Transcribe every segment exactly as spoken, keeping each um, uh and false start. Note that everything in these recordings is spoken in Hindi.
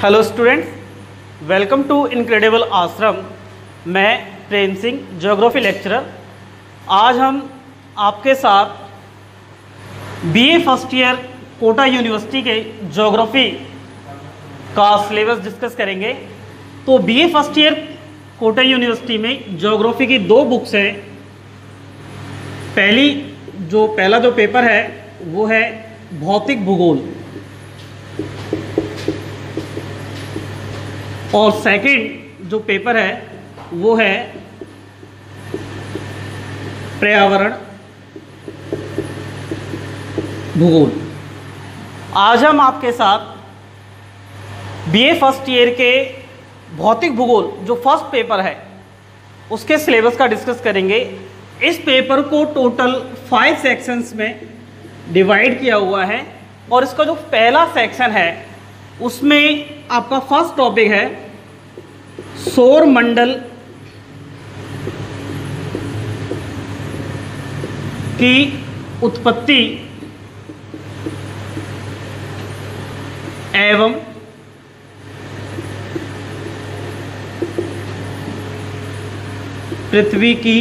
Hello students, welcome to incredible Ashram. मैं प्रेम सिंह, ज्योग्राफी लेक्चरर। आज हम आपके साथ BA first year Kota university के ज्योग्राफी का सिलेबस डिस्कस करेंगे। तो BA first year Kota university में ज्योग्राफी की दो बुक्स हैं। पहली जो पहला जो पेपर है वो है भौतिक भूगोल और सेकंड जो पेपर है वो है पर्यावरण भूगोल। आज हम आपके साथ बीए फर्स्ट ईयर के भौतिक भूगोल जो फर्स्ट पेपर है उसके सिलेबस का डिस्कस करेंगे। इस पेपर को टोटल फाइव सेक्शंस में डिवाइड किया हुआ है और इसका जो पहला सेक्शन है उसमें आपका फर्स्ट टॉपिक है सौर मंडल की उत्पत्ति एवं पृथ्वी की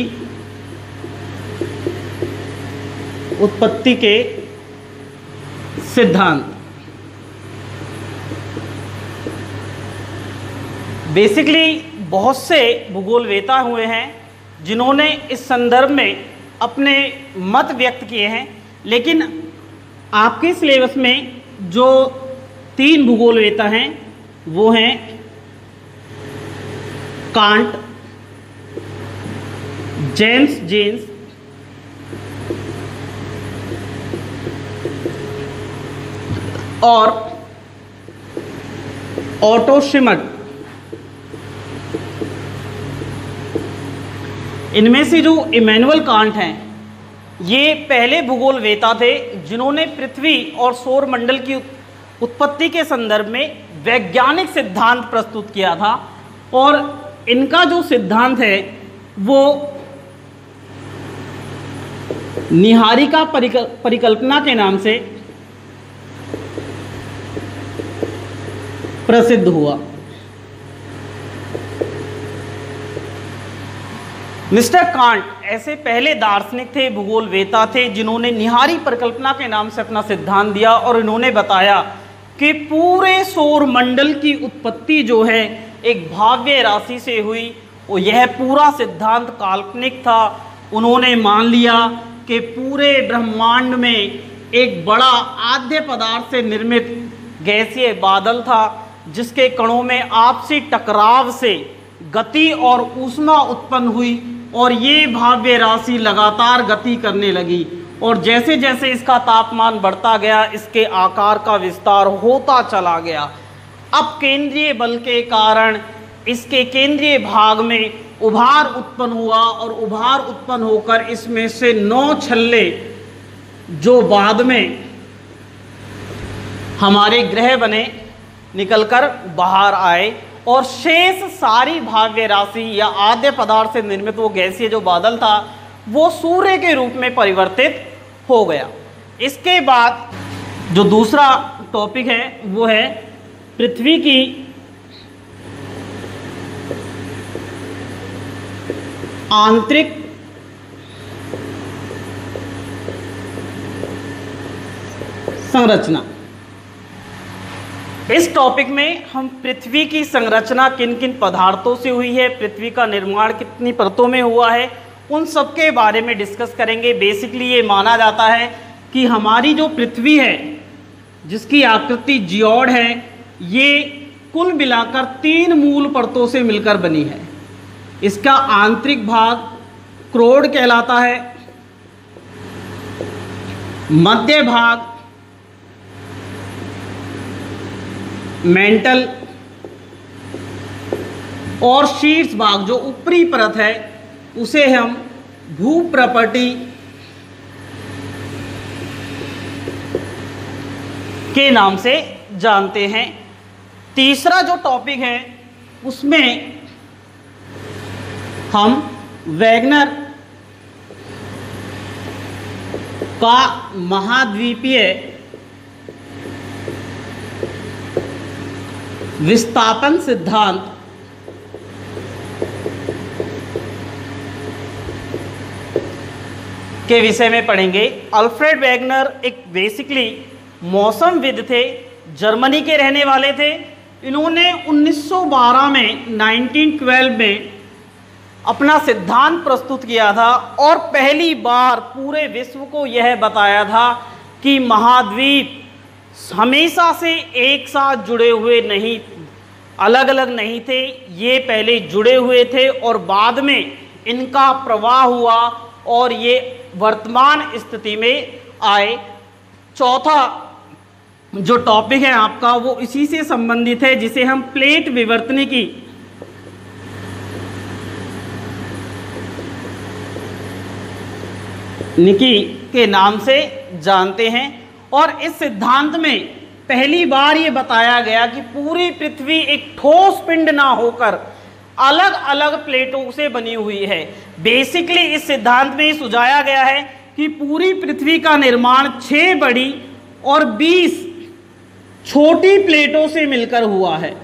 उत्पत्ति के सिद्धांत। बेसिकली बहुत से भूगोलवेता हुए हैं जिन्होंने इस संदर्भ में अपने मत व्यक्त किए हैं, लेकिन आपके सिलेबस में जो तीन भूगोलवेता हैं वो हैं कांट, जेम्स जेन्स और ऑटो श्मिट। इनमें से जो इमैनुअल कांट हैं ये पहले भूगोलवेता थे जिन्होंने पृथ्वी और सौर मंडल की उत्पत्ति के संदर्भ में वैज्ञानिक सिद्धांत प्रस्तुत किया था और इनका जो सिद्धांत है वो निहारिका परिकल्पना के नाम से प्रसिद्ध हुआ। मिस्टर कांट ऐसे पहले दार्शनिक थे, भूगोलवेता थे जिन्होंने निहारी परिकल्पना के नाम से अपना सिद्धांत दिया और इन्होंने बताया कि पूरे सौर मंडल की उत्पत्ति जो है एक भाव्य राशि से हुई और यह पूरा सिद्धांत काल्पनिक था। उन्होंने मान लिया कि पूरे ब्रह्मांड में एक बड़ा आद्य पदार्थ से निर्मित गैसीय बादल था जिसके कणों में आपसी टकराव से गति और ऊष्मा उत्पन्न हुई और ये भाव्य राशि लगातार गति करने लगी और जैसे जैसे इसका तापमान बढ़ता गया इसके आकार का विस्तार होता चला गया। अब केंद्रीय बल के कारण इसके केंद्रीय भाग में उभार उत्पन्न हुआ और उभार उत्पन्न होकर इसमें से नौ छल्ले जो बाद में हमारे ग्रह बने निकलकर बाहर आए और शेष सारी भाव्य राशि या आद्य पदार्थ से निर्मित वो गैसीय जो बादल था वो सूर्य के रूप में परिवर्तित हो गया। इसके बाद जो दूसरा टॉपिक है वो है पृथ्वी की आंतरिक संरचना। इस टॉपिक में हम पृथ्वी की संरचना किन किन पदार्थों से हुई है, पृथ्वी का निर्माण कितनी परतों में हुआ है, उन सब के बारे में डिस्कस करेंगे। बेसिकली ये माना जाता है कि हमारी जो पृथ्वी है जिसकी आकृति जियोड है ये कुल मिलाकर तीन मूल परतों से मिलकर बनी है। इसका आंतरिक भाग क्रोड कहलाता है, मध्य भाग मेंटल और शीर्ष भाग जो ऊपरी परत है उसे हम भूप्रपटी के नाम से जानते हैं। तीसरा जो टॉपिक है उसमें हम वैगनर का महाद्वीपीय विस्थापन सिद्धांत के विषय में पढ़ेंगे। अल्फ्रेड वेगनर एक बेसिकली मौसमविद थे, जर्मनी के रहने वाले थे। इन्होंने उन्नीस सौ बारह में उन्नीस सौ बारह में अपना सिद्धांत प्रस्तुत किया था और पहली बार पूरे विश्व को यह बताया था कि महाद्वीप हमेशा से एक साथ जुड़े हुए नहीं, अलग अलग नहीं थे, ये पहले जुड़े हुए थे और बाद में इनका प्रवाह हुआ और ये वर्तमान स्थिति में आए। चौथा जो टॉपिक है आपका वो इसी से संबंधित है, जिसे हम प्लेट विवर्तनिकी निकी के नाम से जानते हैं। और इस सिद्धांत में पहली बार ये बताया गया कि पूरी पृथ्वी एक ठोस पिंड ना होकर अलग अलग प्लेटों से बनी हुई है। बेसिकली इस सिद्धांत में सुझाया गया है कि पूरी पृथ्वी का निर्माण छह बड़ी और बीस छोटी प्लेटों से मिलकर हुआ है।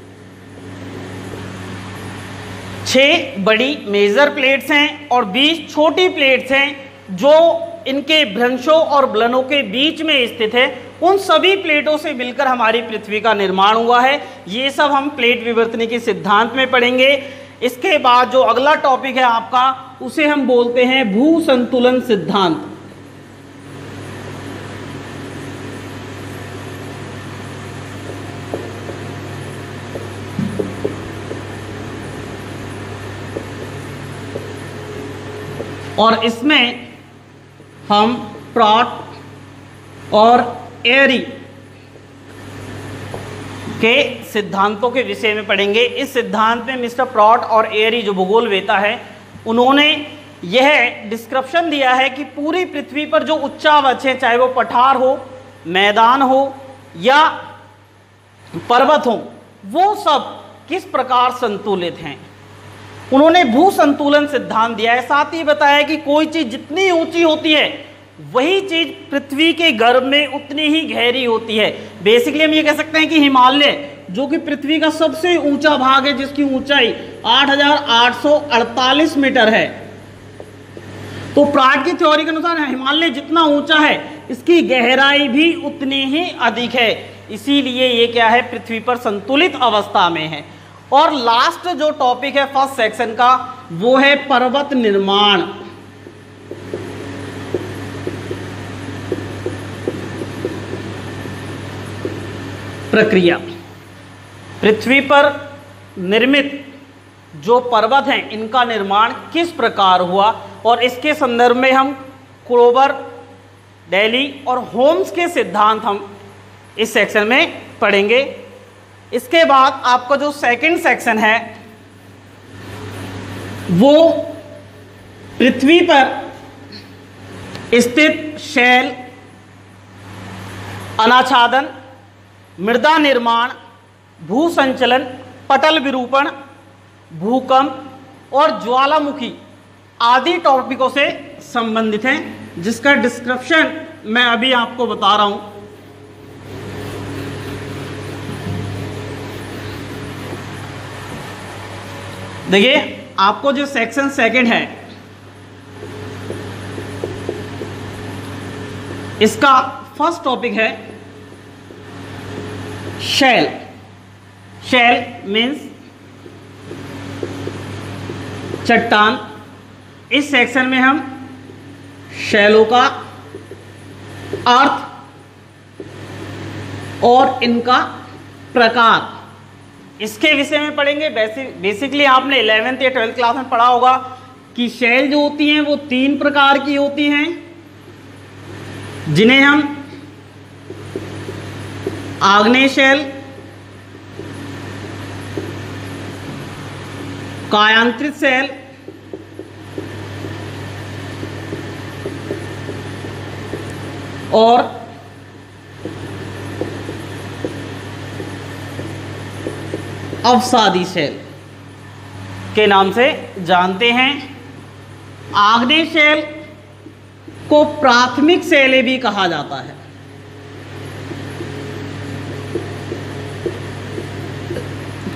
छह बड़ी मेजर प्लेट्स हैं और बीस छोटी प्लेट्स हैं जो इनके भ्रंशों और ब्लनों के बीच में स्थित है। उन सभी प्लेटों से मिलकर हमारी पृथ्वी का निर्माण हुआ है। ये सब हम प्लेट विवर्तनिकी सिद्धांत में पढ़ेंगे। इसके बाद जो अगला टॉपिक है आपका, उसे हम बोलते हैं भू संतुलन सिद्धांत। और इसमें हम प्रॉट और एरी के सिद्धांतों के विषय में पढ़ेंगे। इस सिद्धांत में मिस्टर प्रॉट और एरी जो भूगोलवेता है, उन्होंने यह डिस्क्रिप्शन दिया है कि पूरी पृथ्वी पर जो उच्चावच है, चाहे वो पठार हो, मैदान हो या पर्वत हो, वो सब किस प्रकार संतुलित हैं। उन्होंने भू संतुलन सिद्धांत दिया है। साथ ही बताया कि कोई चीज़ जितनी ऊंची होती है वही चीज़ पृथ्वी के गर्भ में उतनी ही गहरी होती है। बेसिकली हम ये कह सकते हैं कि हिमालय जो कि पृथ्वी का सबसे ऊंचा भाग है, जिसकी ऊंचाई आठ हज़ार आठ सौ अड़तालीस मीटर है, तो प्राट की थ्योरी के अनुसार हिमालय जितना ऊंचा है इसकी गहराई भी उतनी ही अधिक है। इसीलिए ये क्या है, पृथ्वी पर संतुलित अवस्था में है। और लास्ट जो टॉपिक है फर्स्ट सेक्शन का, वो है पर्वत निर्माण। प्रक्रिया। पृथ्वी पर निर्मित जो पर्वत हैं, इनका निर्माण किस प्रकार हुआ, और इसके संदर्भ में हम क्रोबर, डेली और होम्स के सिद्धांत हम इस सेक्शन में पढ़ेंगे। इसके बाद आपका जो सेकंड सेक्शन है वो पृथ्वी पर स्थित शैल, अनाच्छादन, मृदा निर्माण, भू संचलन, पटल विरूपण, भूकंप और ज्वालामुखी आदि टॉपिकों से संबंधित हैं, जिसका डिस्क्रिप्शन मैं अभी आपको बता रहा हूं। देखिए, आपको जो सेक्शन सेकंड है इसका फर्स्ट टॉपिक है शैल। शैल मीन्स चट्टान। इस सेक्शन में हम शैलों का अर्थ और इनका प्रकार, इसके विषय में पढ़ेंगे। बेसिकली आपने इलेवेंथ या ट्वेल्थ क्लास में पढ़ा होगा कि शैल जो होती हैं वो तीन प्रकार की होती हैं, जिन्हें हम आग्नेय शैल, कायांतरित शैल और अवसादी शैल के नाम से जानते हैं। आग्नेय शैल को प्राथमिक शैलें भी कहा जाता है।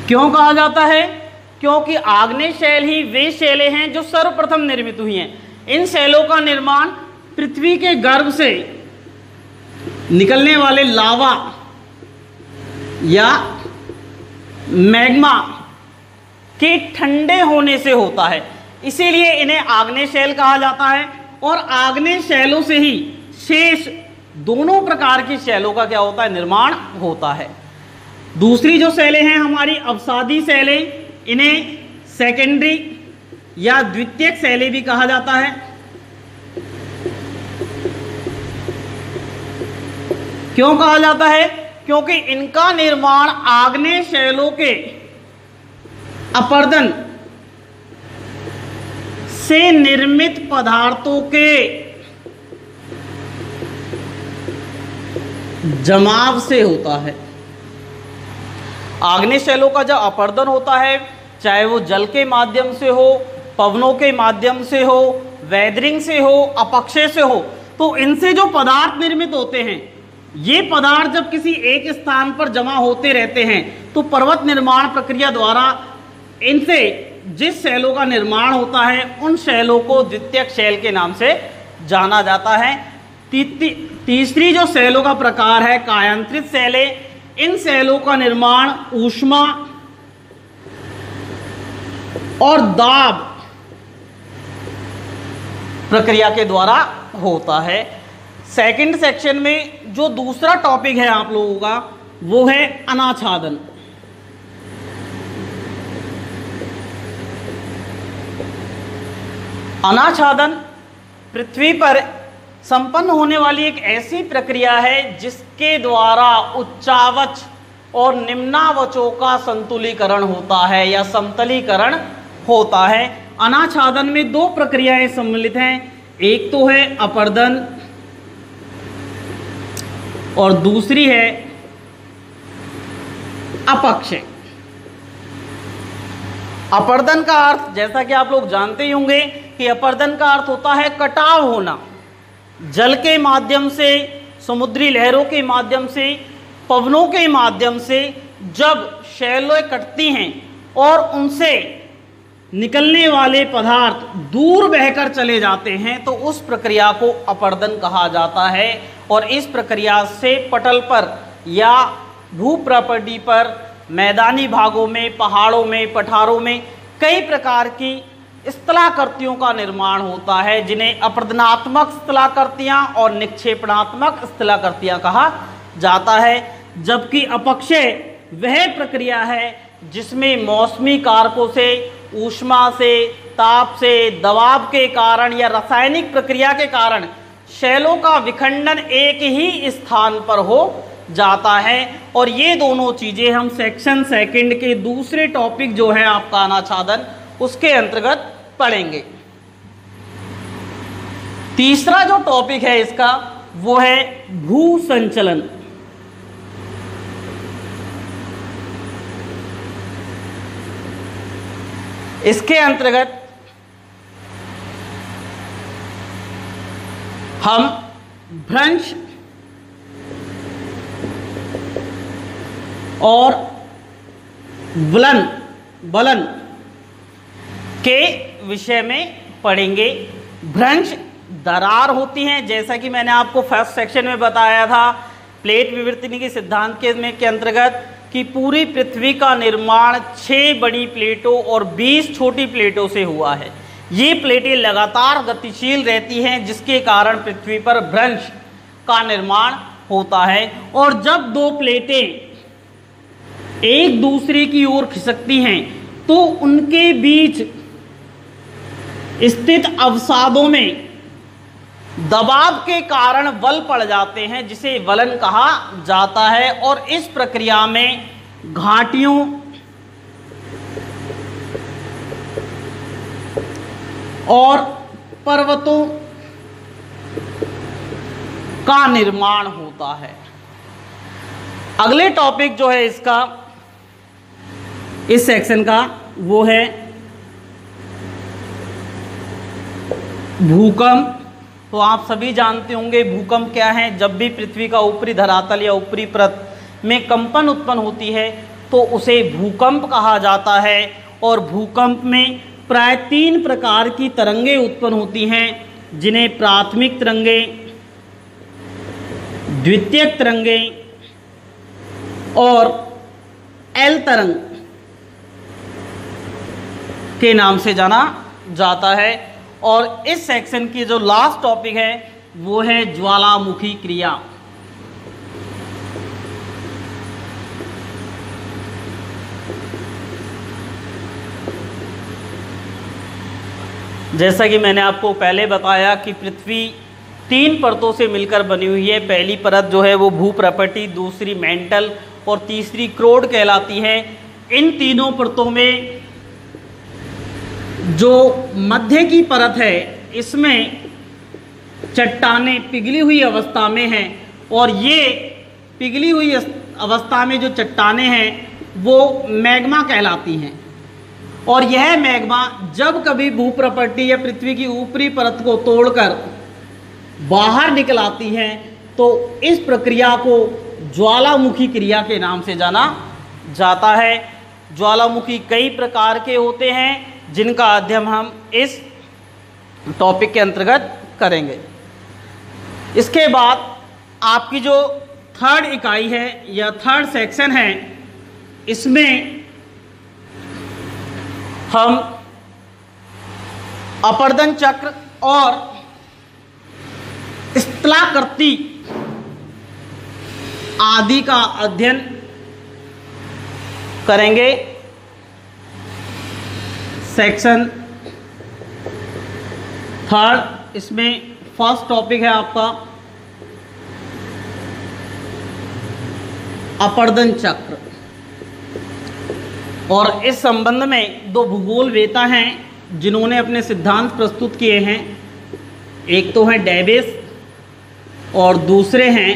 क्यों कहा जाता है? क्योंकि आग्नेय शैल ही वे शैलें हैं जो सर्वप्रथम निर्मित हुई हैं। इन शैलों का निर्माण पृथ्वी के गर्भ से निकलने वाले लावा या मैग्मा के ठंडे होने से होता है, इसीलिए इन्हें आग्नेय शैल कहा जाता है। और आग्नेय शैलों से ही शेष दोनों प्रकार की शैलों का क्या होता है? निर्माण होता है। दूसरी जो शैलें हैं हमारी अवसादी शैलें, इन्हें सेकेंडरी या द्वितीयक शैलें भी कहा जाता है। क्यों कहा जाता है? क्योंकि इनका निर्माण आग्नेय शैलों के अपरदन से निर्मित पदार्थों के जमाव से होता है। आग्नेय शैलों का जब अपरदन होता है, चाहे वो जल के माध्यम से हो, पवनों के माध्यम से हो, वेदरिंग से हो, अपक्षय से हो, तो इनसे जो पदार्थ निर्मित होते हैं, ये पदार्थ जब किसी एक स्थान पर जमा होते रहते हैं तो पर्वत निर्माण प्रक्रिया द्वारा इनसे जिस शैलों का निर्माण होता है उन शैलों को द्वितीयक शैल के नाम से जाना जाता है। ती, ती, तीसरी जो शैलों का प्रकार है कायांतरित शैलें, इन शैलों का निर्माण ऊष्मा और दाब प्रक्रिया के द्वारा होता है। सेकंड सेक्शन में जो दूसरा टॉपिक है आप लोगों का वो है अनाच्छादन। अनाच्छादन पृथ्वी पर संपन्न होने वाली एक ऐसी प्रक्रिया है जिसके द्वारा उच्चावच और निम्नावचों का संतुलीकरण होता है या समतलीकरण होता है। अनाच्छादन में दो प्रक्रियाएं सम्मिलित हैं, एक तो है अपरदन और दूसरी है अपक्षय। अपरदन का अर्थ जैसा कि आप लोग जानते ही होंगे कि अपरदन का अर्थ होता है कटाव होना, जल के माध्यम से, समुद्री लहरों के माध्यम से, पवनों के माध्यम से जब शैलें कटती हैं और उनसे निकलने वाले पदार्थ दूर बहकर चले जाते हैं तो उस प्रक्रिया को अपरदन कहा जाता है। और इस प्रक्रिया से पटल पर या भूप्रपटी पर, मैदानी भागों में, पहाड़ों में, पठारों में कई प्रकार की स्थलाकृतियों का निर्माण होता है, जिन्हें अपरदनात्मक स्थलाकृतियाँ और निक्षेपणात्मक स्थलाकृतियाँ कहा जाता है। जबकि अपक्षय वह प्रक्रिया है जिसमें मौसमी कारकों से, ऊष्मा से, ताप से, दबाव के कारण या रासायनिक प्रक्रिया के कारण शैलों का विखंडन एक ही स्थान पर हो जाता है। और ये दोनों चीज़ें हम सेक्शन सेकंड के दूसरे टॉपिक जो है आपका अनाच्छादन उसके अंतर्गत पढ़ेंगे। तीसरा जो टॉपिक है इसका वो है भू संचलन। इसके अंतर्गत हम भ्रंश और बलन बलन के विषय में पढ़ेंगे। भ्रंश दरार होती हैं, जैसा कि मैंने आपको फर्स्ट सेक्शन में बताया था प्लेट विवर्तनी के सिद्धांत के में के अंतर्गत कि पूरी पृथ्वी का निर्माण छह बड़ी प्लेटों और बीस छोटी प्लेटों से हुआ है। ये प्लेटें लगातार गतिशील रहती हैं जिसके कारण पृथ्वी पर भ्रंश का निर्माण होता है। और जब दो प्लेटें एक दूसरे की ओर खिसकती हैं तो उनके बीच स्थित अवसादों में दबाव के कारण बल पड़ जाते हैं जिसे वलन कहा जाता है। और इस प्रक्रिया में घाटियों और पर्वतों का निर्माण होता है। अगले टॉपिक जो है इसका इस सेक्शन का वो है भूकंप। तो आप सभी जानते होंगे भूकंप क्या है। जब भी पृथ्वी का ऊपरी धरातल या ऊपरी परत में कंपन उत्पन्न होती है तो उसे भूकंप कहा जाता है। और भूकंप में प्राय तीन प्रकार की तरंगें उत्पन्न होती हैं, जिन्हें प्राथमिक तरंगें, द्वितीयक तरंगें और एल तरंग के नाम से जाना जाता है। और इस सेक्शन की जो लास्ट टॉपिक है वो है ज्वालामुखी क्रिया। जैसा कि मैंने आपको पहले बताया कि पृथ्वी तीन परतों से मिलकर बनी हुई है। पहली परत जो है वो भूप्रपटी, दूसरी मेंटल और तीसरी क्रोड कहलाती है। इन तीनों परतों में जो मध्य की परत है इसमें चट्टानें पिघली हुई अवस्था में हैं, और ये पिघली हुई अवस्था में जो चट्टानें हैं वो मैग्मा कहलाती हैं। और यह मैग्मा जब कभी भूप्रपटी या पृथ्वी की ऊपरी परत को तोड़कर बाहर निकल आती हैं तो इस प्रक्रिया को ज्वालामुखी क्रिया के नाम से जाना जाता है। ज्वालामुखी कई प्रकार के होते हैं जिनका अध्ययन हम इस टॉपिक के अंतर्गत करेंगे। इसके बाद आपकी जो थर्ड इकाई है या थर्ड सेक्शन है, इसमें हम अपर्दन चक्र और स्थलाकृति आदि का अध्ययन करेंगे। सेक्शन थर्ड, इसमें फर्स्ट टॉपिक है आपका अपर्दन चक्र। और इस संबंध में दो भूगोलवेता हैं जिन्होंने अपने सिद्धांत प्रस्तुत किए हैं। एक तो हैं डेविस और दूसरे हैं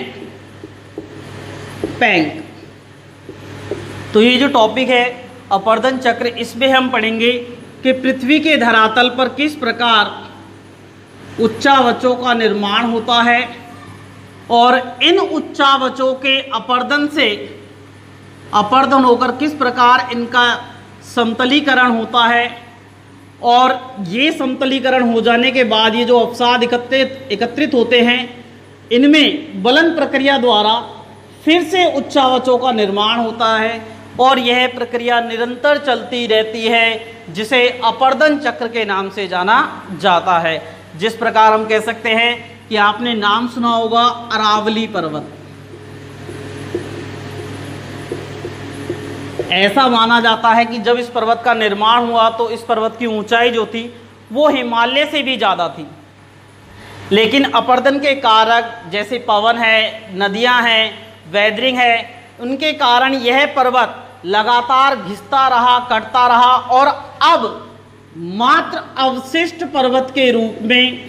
पेंक। तो ये जो टॉपिक है अपर्दन चक्र, इसमें हम पढ़ेंगे कि पृथ्वी के धरातल पर किस प्रकार उच्चावचों का निर्माण होता है और इन उच्चावचों के अपर्दन से अपर्दन होकर किस प्रकार इनका समतलीकरण होता है, और ये समतलीकरण हो जाने के बाद ये जो अवसाद एकत्रित एकत्रित होते हैं इनमें बलन प्रक्रिया द्वारा फिर से उच्चावचों का निर्माण होता है, और यह प्रक्रिया निरंतर चलती रहती है जिसे अपर्दन चक्र के नाम से जाना जाता है। जिस प्रकार हम कह सकते हैं कि आपने नाम सुना होगा अरावली पर्वत। ऐसा माना जाता है कि जब इस पर्वत का निर्माण हुआ तो इस पर्वत की ऊंचाई जो थी वो हिमालय से भी ज़्यादा थी, लेकिन अपर्दन के कारक जैसे पवन है, नदियां हैं, वेदरिंग है, उनके कारण यह पर्वत लगातार घिसता रहा, कटता रहा और अब मात्र अवशिष्ट पर्वत के रूप में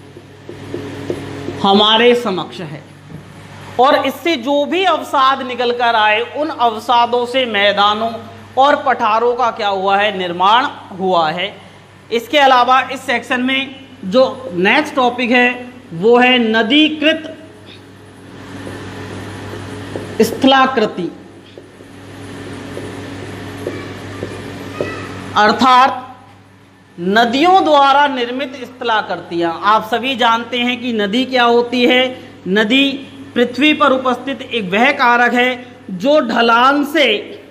हमारे समक्ष है। और इससे जो भी अवसाद निकल कर आए उन अवसादों से मैदानों और पठारों का क्या हुआ है, निर्माण हुआ है। इसके अलावा इस सेक्शन में जो नेक्स्ट टॉपिक है वो है नदीकृत स्थलाकृति, अर्थात नदियों द्वारा निर्मित स्थलाकृतियां। आप सभी जानते हैं कि नदी क्या होती है। नदी पृथ्वी पर उपस्थित एक वह कारक है जो ढलान से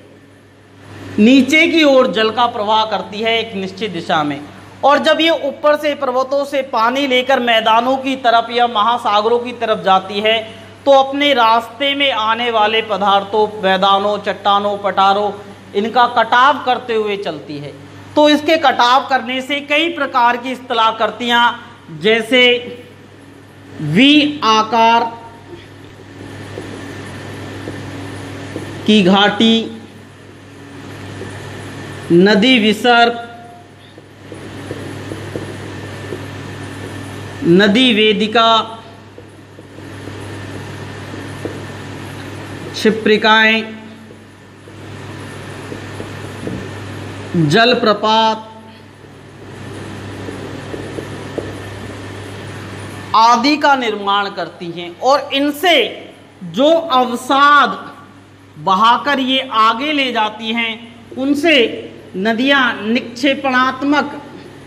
नीचे की ओर जल का प्रवाह करती है एक निश्चित दिशा में, और जब ये ऊपर से पर्वतों से पानी लेकर मैदानों की तरफ या महासागरों की तरफ जाती है तो अपने रास्ते में आने वाले पदार्थों, मैदानों, चट्टानों, पठारों, इनका कटाव करते हुए चलती है। तो इसके कटाव करने से कई प्रकार की स्थलाकृतियां जैसे वी आकार की घाटी, नदी विसर्ग, नदी वेदिका, क्षिप्रिकाएं, जलप्रपात आदि का निर्माण करती हैं, और इनसे जो अवसाद बहाकर ये आगे ले जाती हैं, उनसे नदियां निक्षेपणात्मक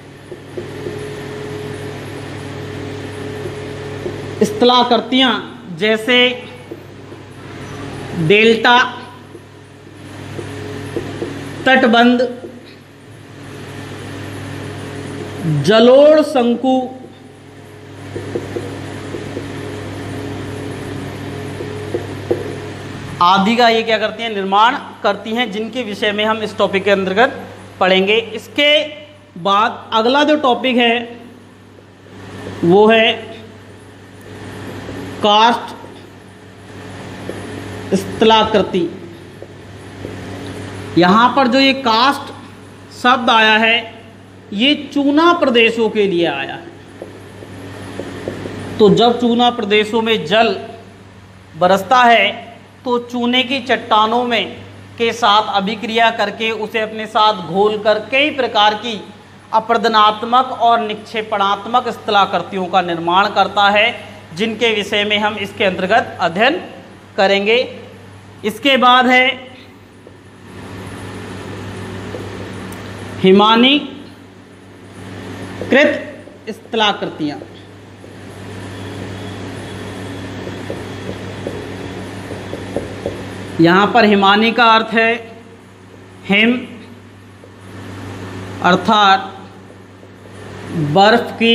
स्थलाकृतियां जैसे डेल्टा, तटबंध, जलोढ़ शंकु, आदि का ये क्या करती हैं, निर्माण करती हैं, जिनके विषय में हम इस टॉपिक के अंतर्गत पढ़ेंगे। इसके बाद अगला जो टॉपिक है वो है कास्ट स्थलाकृति। यहाँ पर जो ये कास्ट शब्द आया है ये चूना प्रदेशों के लिए आया है। तो जब चूना प्रदेशों में जल बरसता है तो चूने की चट्टानों में के साथ अभिक्रिया करके उसे अपने साथ घोलकर कई प्रकार की अपरदनात्मक और निक्षेपणात्मक स्थलाकृतियों का निर्माण करता है, जिनके विषय में हम इसके अंतर्गत अध्ययन करेंगे। इसके बाद है हिमानीकृत स्थलाकृतियां। यहाँ पर हिमानी का अर्थ है हिम, अर्थात बर्फ की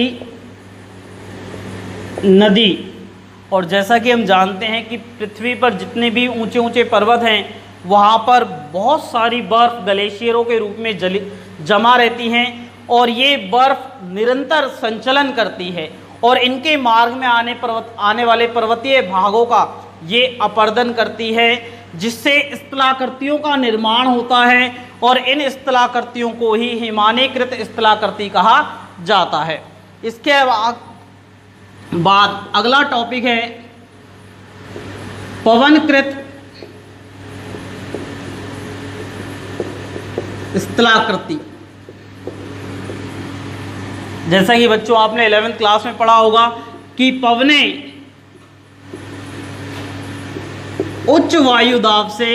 नदी। और जैसा कि हम जानते हैं कि पृथ्वी पर जितने भी ऊंचे ऊंचे पर्वत हैं वहाँ पर बहुत सारी बर्फ़ ग्लेशियरों के रूप में जली जमा रहती हैं, और ये बर्फ़ निरंतर संचलन करती है और इनके मार्ग में आने पर्वत आने वाले पर्वतीय भागों का ये अपर्दन करती है, जिससे स्थलाकृतियों का निर्माण होता है, और इन स्थलाकृतियों को ही हिमानीकृत स्थलाकृति कहा जाता है। इसके बाद अगला टॉपिक है पवनकृत स्थलाकृति। जैसा कि बच्चों आपने इलेवेंथ क्लास में पढ़ा होगा कि पवनें उच्च वायु दाब से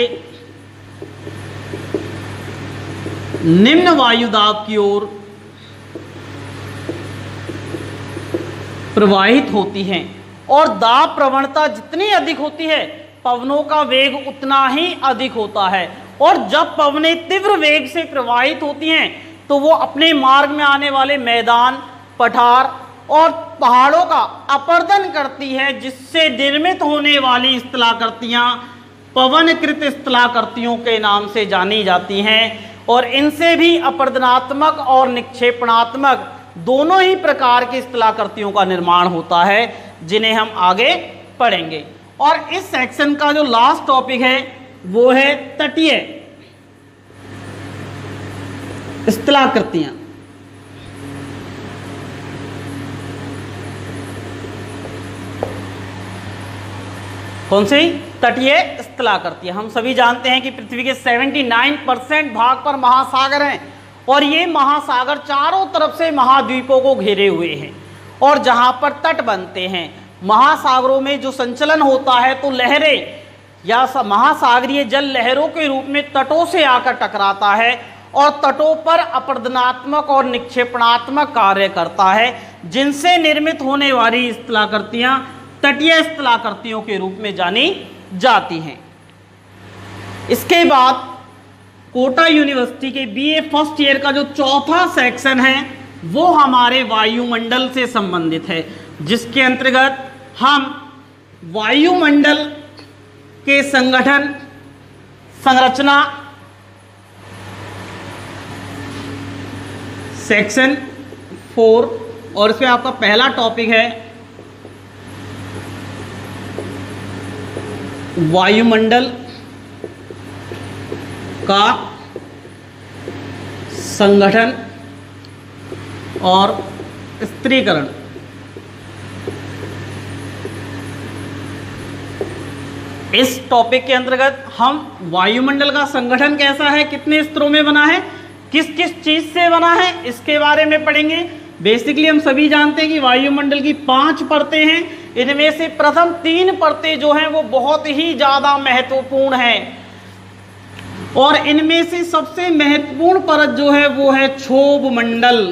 निम्न वायु दाब की ओर प्रवाहित होती हैं, और दाब प्रवणता जितनी अधिक होती है पवनों का वेग उतना ही अधिक होता है। और जब पवनें तीव्र वेग से प्रवाहित होती हैं तो वो अपने मार्ग में आने वाले मैदान, पठार और पहाड़ों का अपर्दन करती है, जिससे निर्मित होने वाली स्थलाकृतियां पवनकृत स्थलाकृतियों के नाम से जानी जाती हैं। और इनसे भी अपर्दनात्मक और निक्षेपणात्मक दोनों ही प्रकार की स्थलाकृतियों का निर्माण होता है, जिन्हें हम आगे पढ़ेंगे। और इस सेक्शन का जो लास्ट टॉपिक है वो है तटीय स्थलाकृतियां। कौन सी? तटीय स्थलाकृतियां। हम सभी जानते हैं कि पृथ्वी के उन्यासी परसेंट भाग पर महासागर हैं, और ये महासागर चारों तरफ से महाद्वीपों को घेरे हुए हैं, और जहां पर तट बनते हैं महासागरों में जो संचलन होता है तो लहरें या महासागरीय जल लहरों के रूप में तटों से आकर टकराता है, और तटों पर अपर्दनात्मक और निक्षेपणात्मक कार्य करता है, जिनसे निर्मित होने वाली स्थलाकृतियां तटीय स्थलाकृतियों के रूप में जानी जाती हैं। इसके बाद कोटा यूनिवर्सिटी के बीए फर्स्ट ईयर का जो चौथा सेक्शन है वो हमारे वायुमंडल से संबंधित है, जिसके अंतर्गत हम वायुमंडल के संगठन, संरचना, सेक्शन फोर, और इसमें आपका पहला टॉपिक है वायुमंडल का संगठन और स्थिरीकरण। इस टॉपिक के अंतर्गत हम वायुमंडल का संगठन कैसा है, कितने स्तरों में बना है, किस किस चीज से बना है, इसके बारे में पढ़ेंगे। बेसिकली हम सभी जानते हैं कि वायुमंडल की पांच परतें हैं। इनमें से प्रथम तीन परतें जो हैं वो बहुत ही ज़्यादा महत्वपूर्ण हैं। और इनमें से सबसे महत्वपूर्ण परत जो है वो है क्षोभ मंडल,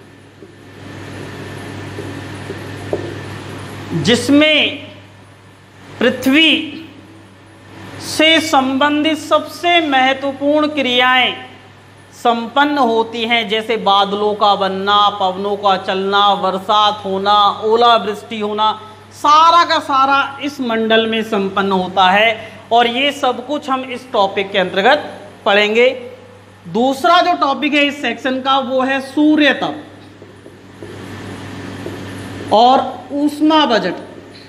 जिसमें पृथ्वी से संबंधित सबसे महत्वपूर्ण क्रियाएं संपन्न होती हैं, जैसे बादलों का बनना, पवनों का चलना, बरसात होना, ओलावृष्टि होना, सारा का सारा इस मंडल में संपन्न होता है। और ये सब कुछ हम इस टॉपिक के अंतर्गत पढ़ेंगे। दूसरा जो टॉपिक है इस सेक्शन का वो है सूर्य तप और ऊष्मा बजट।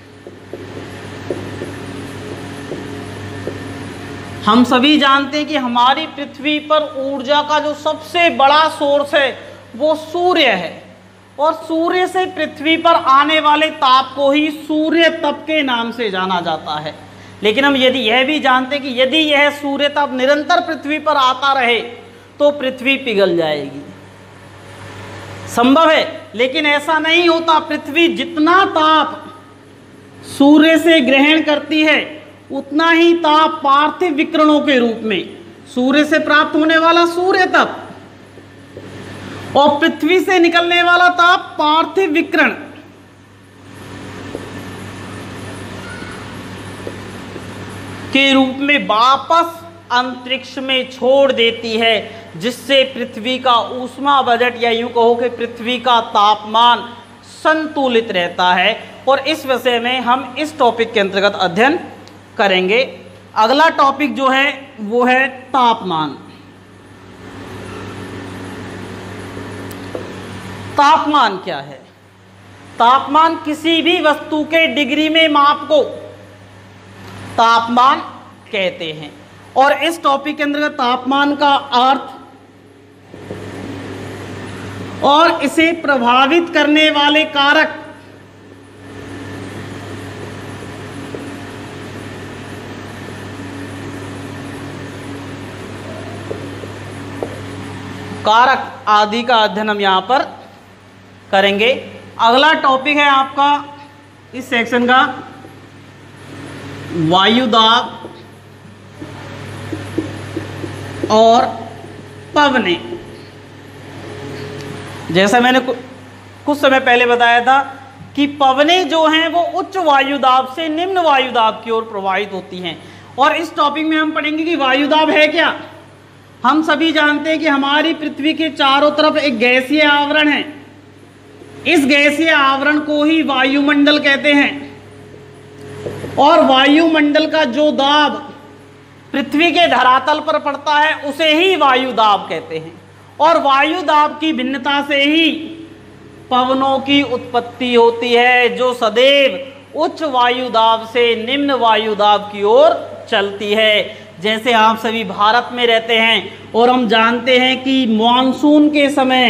हम सभी जानते हैं कि हमारी पृथ्वी पर ऊर्जा का जो सबसे बड़ा सोर्स है वो सूर्य है, और सूर्य से पृथ्वी पर आने वाले ताप को ही सूर्य तप के नाम से जाना जाता है। लेकिन हम यदि यह भी जानते हैं कि यदि यह सूर्य ताप निरंतर पृथ्वी पर आता रहे तो पृथ्वी पिघल जाएगी। संभव है, लेकिन ऐसा नहीं होता। पृथ्वी जितना ताप सूर्य से ग्रहण करती है उतना ही ताप पार्थिव विकिरणों के रूप में सूर्य से प्राप्त होने वाला सूर्य ताप और पृथ्वी से निकलने वाला ताप पार्थिव विकिरण के रूप में वापस अंतरिक्ष में छोड़ देती है, जिससे पृथ्वी का ऊष्मा बजट या यूं कहो कि पृथ्वी का तापमान संतुलित रहता है। और इस विषय में हम इस टॉपिक के अंतर्गत अध्ययन करेंगे। अगला टॉपिक जो है वो है तापमान। तापमान क्या है? तापमान किसी भी वस्तु के डिग्री में माप को तापमान कहते हैं। और इस टॉपिक के अंतर्गत तापमान का अर्थ और इसे प्रभावित करने वाले कारक, कारक आदि का अध्ययन हम यहां पर करेंगे। अगला टॉपिक है आपका इस सेक्शन का वायुदाब और पवने। जैसा मैंने कुछ समय पहले बताया था कि पवने जो हैं वो उच्च वायुदाब से निम्न वायुदाब की ओर प्रवाहित होती हैं। और इस टॉपिक में हम पढ़ेंगे कि वायुदाब है क्या। हम सभी जानते हैं कि हमारी पृथ्वी के चारों तरफ एक गैसीय आवरण है। इस गैसीय आवरण को ही वायुमंडल कहते हैं। और वायुमंडल का जो दाब पृथ्वी के धरातल पर पड़ता है उसे ही वायुदाब कहते हैं। और वायुदाब की भिन्नता से ही पवनों की उत्पत्ति होती है, जो सदैव उच्च वायुदाब से निम्न वायुदाब की ओर चलती है। जैसे आप सभी भारत में रहते हैं और हम जानते हैं कि मॉनसून के समय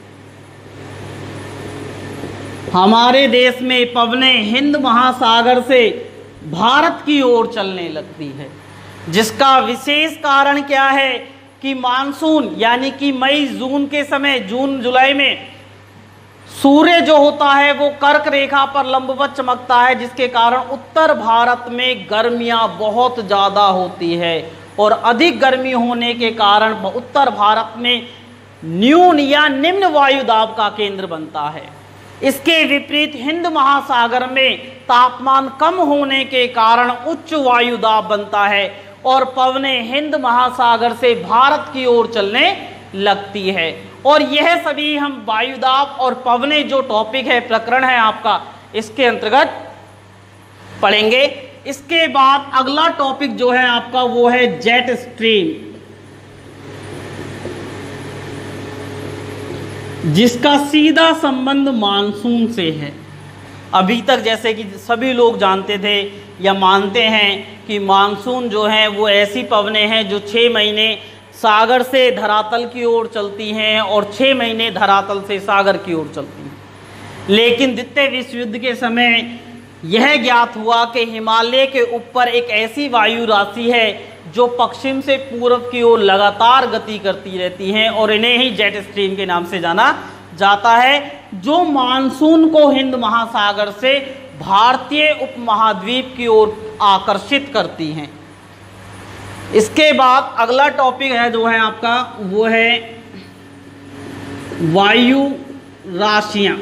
हमारे देश में पवनें हिंद महासागर से भारत की ओर चलने लगती है, जिसका विशेष कारण क्या है कि मानसून यानी कि मई जून के समय, जून जुलाई में सूर्य जो होता है वो कर्क रेखा पर लंबवत चमकता है, जिसके कारण उत्तर भारत में गर्मियां बहुत ज़्यादा होती है। और अधिक गर्मी होने के कारण उत्तर भारत में न्यून या निम्न वायुदाब का केंद्र बनता है। इसके विपरीत हिंद महासागर में तापमान कम होने के कारण उच्च वायुदाब बनता है और पवनें हिंद महासागर से भारत की ओर चलने लगती है। और यह सभी हम वायुदाब और पवनें जो टॉपिक है, प्रकरण है आपका, इसके अंतर्गत पढ़ेंगे। इसके बाद अगला टॉपिक जो है आपका वो है जेट स्ट्रीम, जिसका सीधा संबंध मानसून से है। अभी तक जैसे कि सभी लोग जानते थे या मानते हैं कि मानसून जो है वो ऐसी पवनें हैं जो छः महीने सागर से धरातल की ओर चलती हैं और छः महीने धरातल से सागर की ओर चलती हैं। लेकिन द्वितीय विश्व युद्ध के समय यह ज्ञात हुआ कि हिमालय के ऊपर एक ऐसी वायु राशि है जो पश्चिम से पूर्व की ओर लगातार गति करती रहती हैं और इन्हें ही जेट स्ट्रीम के नाम से जाना जाता है, जो मानसून को हिंद महासागर से भारतीय उपमहाद्वीप की ओर आकर्षित करती हैं। इसके बाद अगला टॉपिक है जो है आपका वो है वायु राशियां।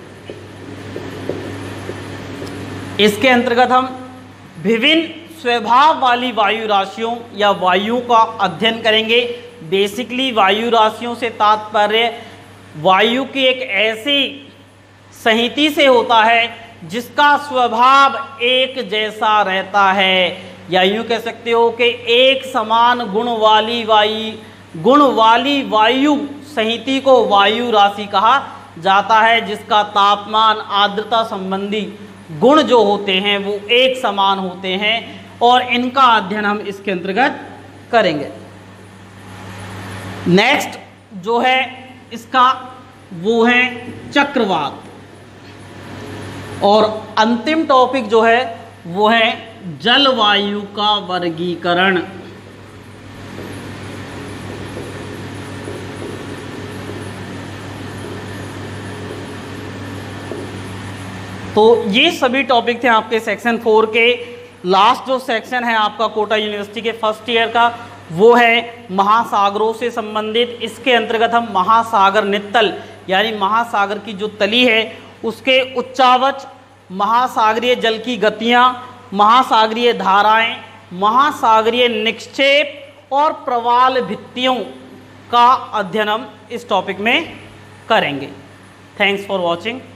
इसके अंतर्गत हम विभिन्न स्वभाव वाली वायु राशियों या वायु का अध्ययन करेंगे। बेसिकली वायु राशियों से तात्पर्य वायु की एक ऐसी संहिति से होता है जिसका स्वभाव एक जैसा रहता है, या यूँ कह सकते हो कि एक समान गुण वाली वायु गुण वाली वायु संहिति को वायु राशि कहा जाता है, जिसका तापमान आर्द्रता संबंधी गुण जो होते हैं वो एक समान होते हैं, और इनका अध्ययन हम इसके अंतर्गत करेंगे। नेक्स्ट जो है इसका वो है चक्रवात, और अंतिम टॉपिक जो है वो है जलवायु का वर्गीकरण। तो ये सभी टॉपिक थे आपके सेक्शन फोर के। लास्ट जो सेक्शन है आपका कोटा यूनिवर्सिटी के फर्स्ट ईयर का वो है महासागरों से संबंधित। इसके अंतर्गत हम महासागर नित्तल यानी महासागर की जो तली है उसके उच्चावच, महासागरीय जल की गतियाँ, महासागरीय धाराएं, महासागरीय निक्षेप और प्रवाल भित्तियों का अध्ययन हम इस टॉपिक में करेंगे। Thanks for watching.